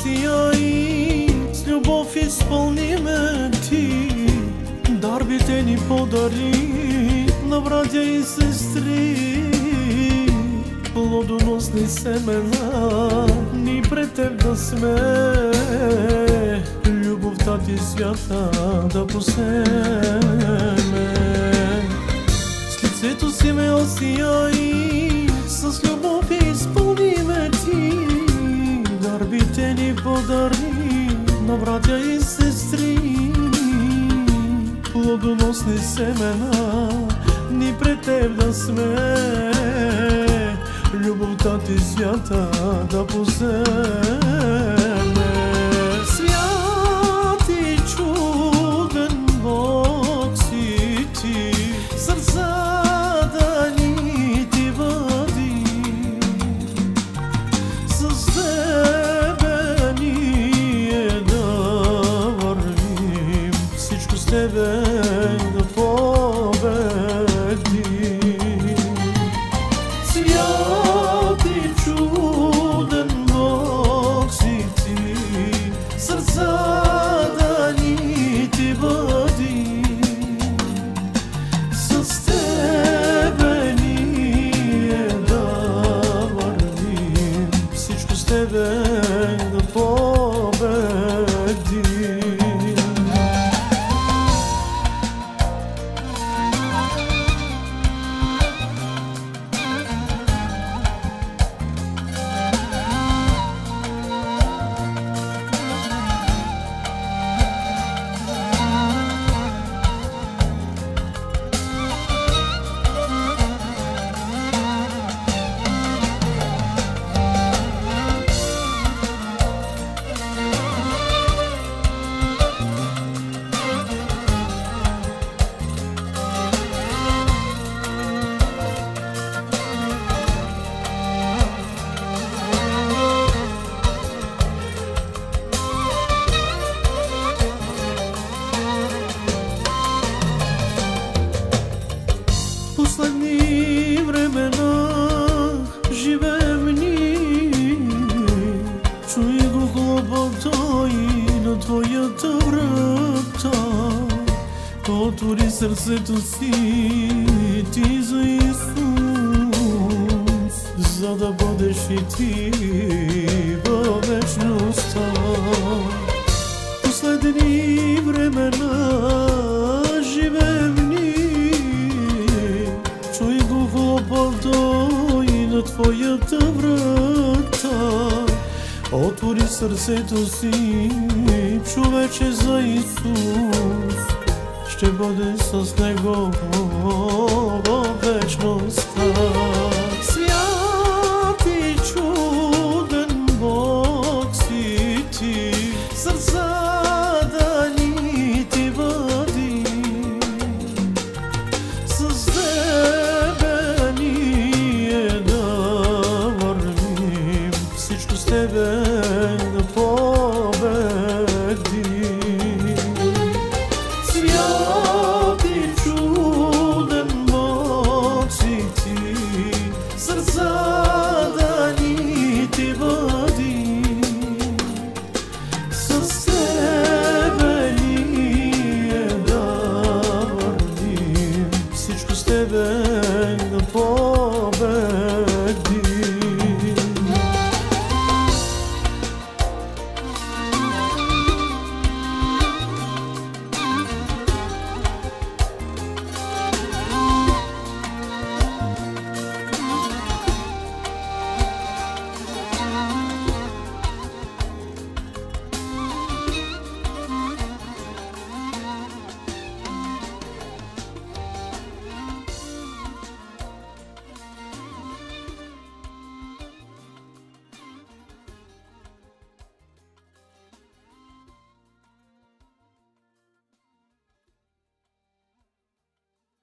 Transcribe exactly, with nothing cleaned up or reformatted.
милостия и с любов изпълни ме ти. Дарбите ни подари на братя и сестри, плодоносни семена ни пред теб да сме, любовта ти свята да посеме. С лицето си милостия и с любов изпълни ме ти. Дарбите ни подари на братя и сестри, плодоносни семена ни пред теб да сме, любовта ти свята да посеме. Свят и чуден Бог си ти, сърцата ни ти води. С тебе ние да вървим, всичко с тебе да победим. Свят и чуден Бог си ти, сърцата ни ти води. С тебе ние да вървим, всичко с тебе да победим. Последни времена живеем ние, чуй го хлопота и на твоята врата. Отвори сърцето си ти за Исус, за да бъдеш и ти във вечността. Последни времена живеем и на твоята врата. Отвори сърцето си, човече, за Исус, ще бъде с него във вечността. Свят и чуден Бог си ти, сърцата ни ти води. С тебе ние да вървим, всичко с тебе да победим. Свят и чуден Бог си ти, сърцата ни ти води. С тебе ние да вървим, всичко с тебе да победим.